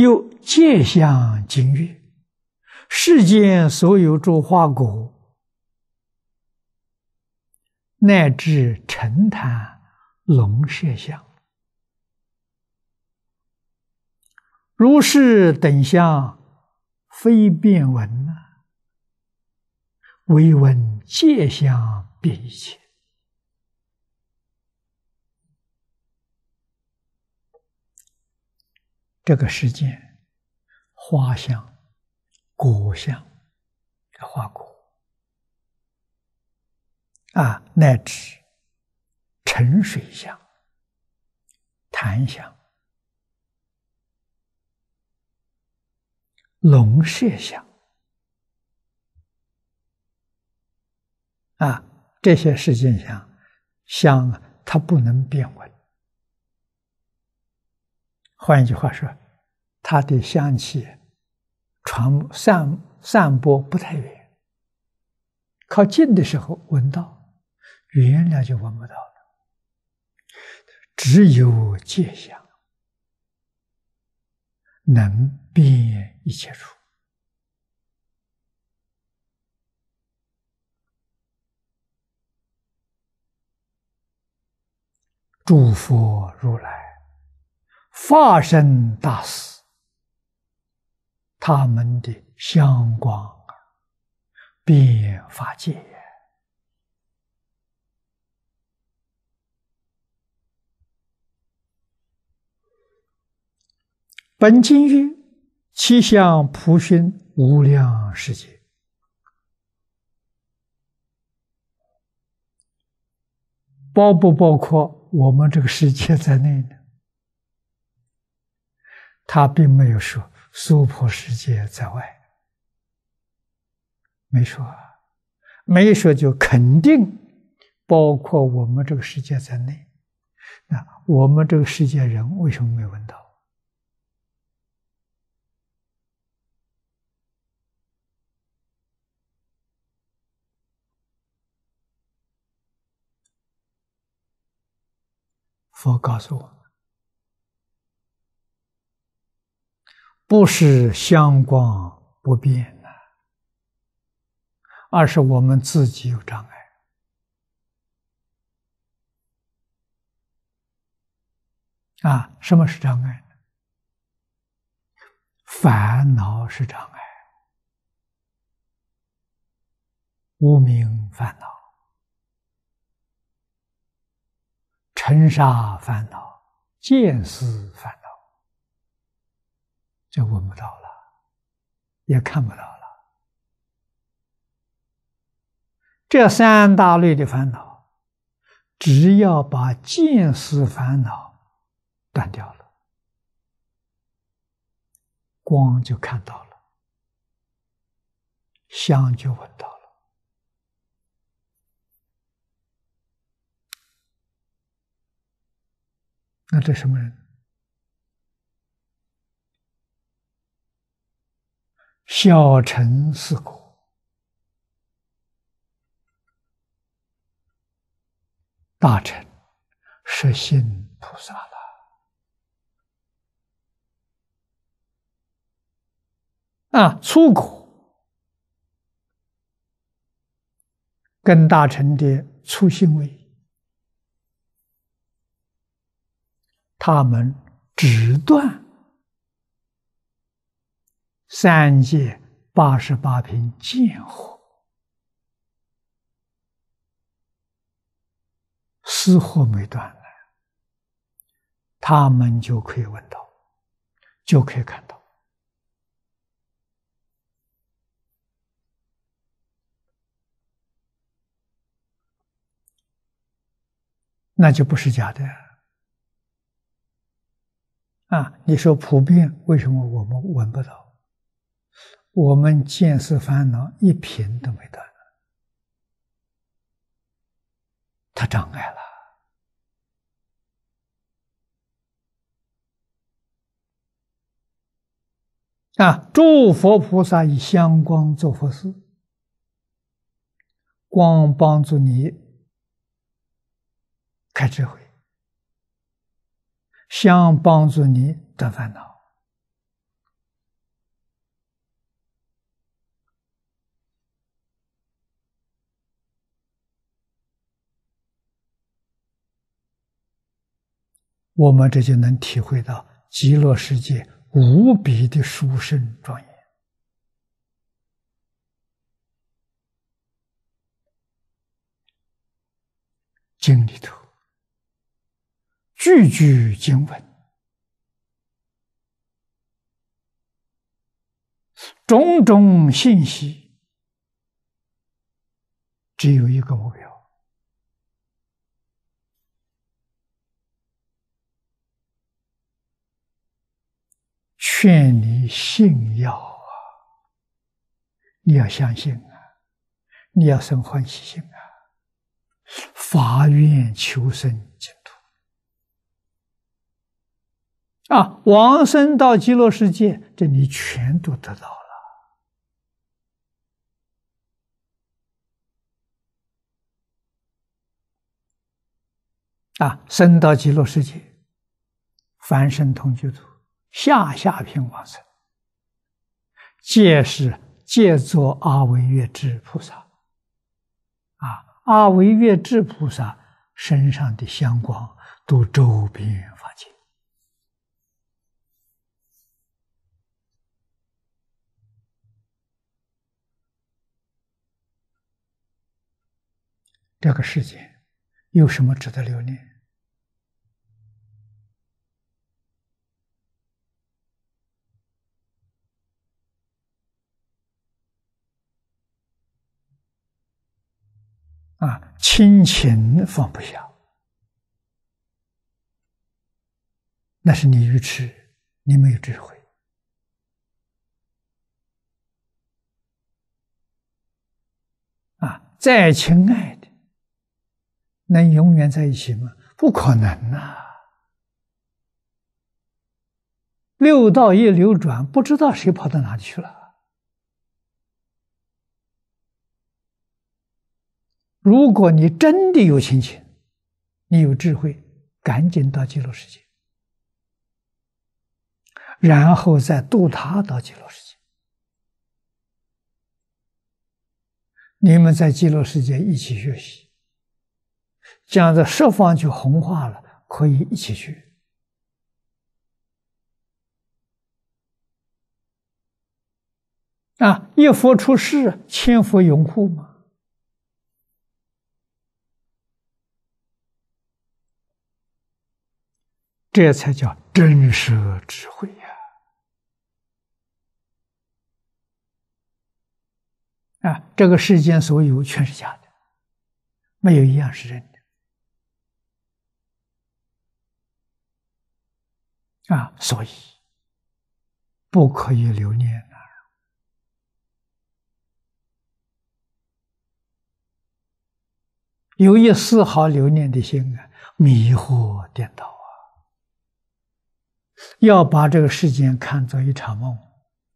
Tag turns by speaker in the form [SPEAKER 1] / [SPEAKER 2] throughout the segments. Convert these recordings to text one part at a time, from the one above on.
[SPEAKER 1] 又界相精悦，世间所有诸花果，乃至澄潭龙麝香，如是等相，非变闻唯闻界相遍一切。这个世间，花香、果香，这花果乃至沉水香、檀香、龙麝香这些世间香它不能变闻。换一句话说，它的香气散播不太远，靠近的时候闻到，远了就闻不到了。只有界相能遍一切处。诸佛如来法身大士，他们的香光遍法界。本经曰：其香普熏无量世界。包不包括我们这个世界在内呢？他并没有说娑婆世界在外，没说没说就肯定包括我们这个世界在内。那我们这个世界人为什么没闻到？佛告诉我们，不是香光不变而是我们自己有障碍。什么是障碍呢？烦恼是障碍，无明烦恼、尘沙烦恼、见思烦恼，就闻不到了，也看不到了。这三大类的烦恼，只要把见思烦恼断掉了，光就看到了，香就闻到了。那这什么人？小乘四果，大乘实心菩萨了。粗果跟大乘的粗心位，他们只断三界88品见惑，思惑没断了，他们就可以闻到，就可以看到。那就不是假的你说普遍，为什么我们闻不到？我们见思烦恼一品都没断，它障碍了。诸佛菩萨以香光做佛事，光帮助你开智慧，香帮助你断烦恼。 我们这就能体会到极乐世界无比的殊胜庄严。经里头句句经文，种种信息，只有一个目标：劝你信要啊！你要相信啊！你要生欢喜心啊！发愿求生净土啊！往生到极乐世界，这你全都得到了啊！生到极乐世界，凡圣同居土，下品往生，皆作阿惟越致菩萨啊！阿惟越致菩萨身上的香光都周遍法界这个世界有什么值得留恋？啊，亲情放不下，那是你愚痴，你没有智慧。啊，再亲爱的，能永远在一起吗？不可能啊！六道一流转，不知道谁跑到哪里去了。如果你真的有亲情，你有智慧，赶紧到极乐世界，然后再度他到极乐世界。你们在极乐世界一起学习，将这十方就红化了，可以一起去。啊，一佛出世，千佛拥护嘛。这才叫真实智慧呀！啊，这个世间所有全是假的，没有一样是真的。啊，所以不可以留恋啊！有一丝毫留恋的心啊，迷惑颠倒啊！要把这个世间看作一场梦，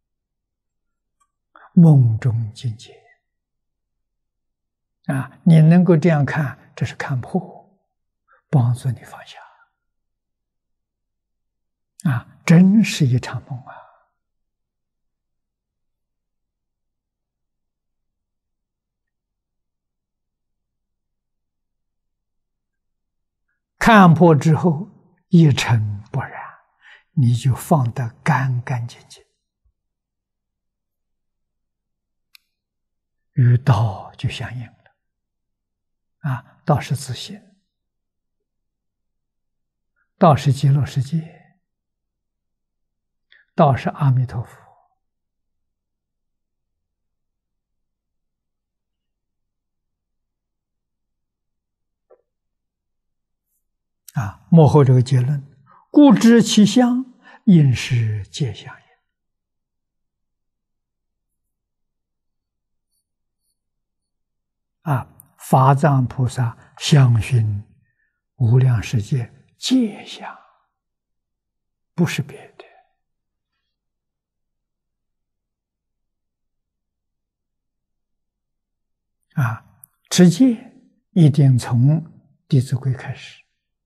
[SPEAKER 1] 梦中境界啊！你能够这样看，这是看破，帮助你放下啊！真是一场梦啊！看破之后，一尘不染，你就放得干干净净，与道就相应了。啊，道是自性，道是极乐世界，道是阿弥陀佛。啊，幕后这个结论：故知其相，应是皆相也。啊，法藏菩萨相熏无量世界皆相，不是别的。啊，持戒一定从《弟子规》开始。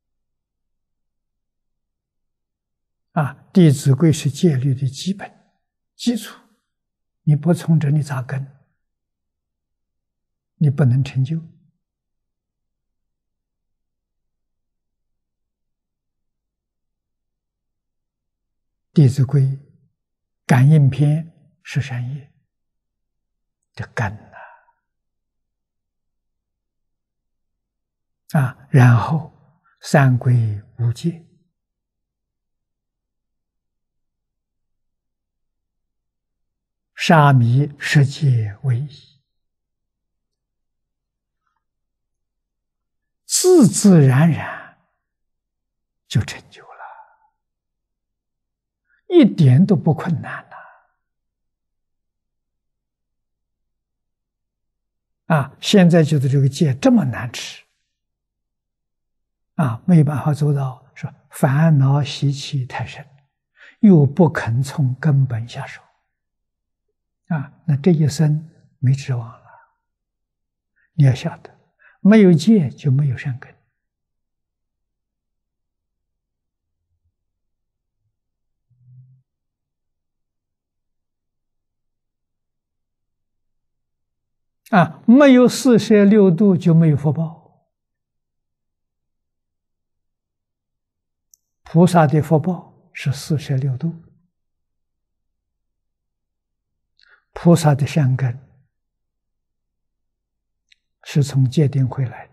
[SPEAKER 1] 啊，《弟子规》是戒律的基本基础，你不从这里扎根，你不能成就。 弟子规》感应篇是善业，这根然后三归五戒，沙弥十戒为宜，自自然然就成就了，一点都不困难现在觉得这个戒这么难持没有办法做到，说烦恼习气太深，又不肯从根本下手那这一生没指望了。你要晓得，没有戒就没有善根没有四摄六度就没有福报。菩萨的福报是四摄六度，菩萨的善根是从戒定慧来的。